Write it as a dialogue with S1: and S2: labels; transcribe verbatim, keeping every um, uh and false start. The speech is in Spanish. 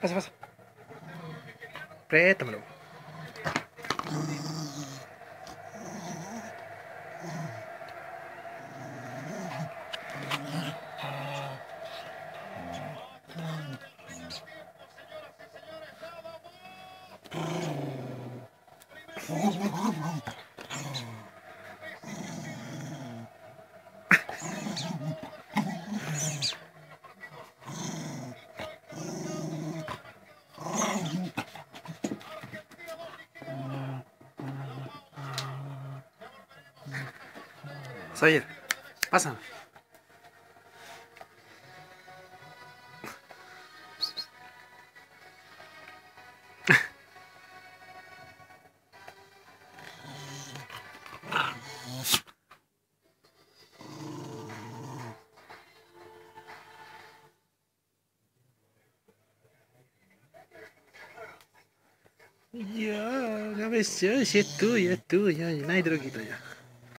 S1: Pasa, pasa. Préstamelo. Sawyer, pasa. Ya, la versión si es tuya, es tuya, y nadie te lo quita ya.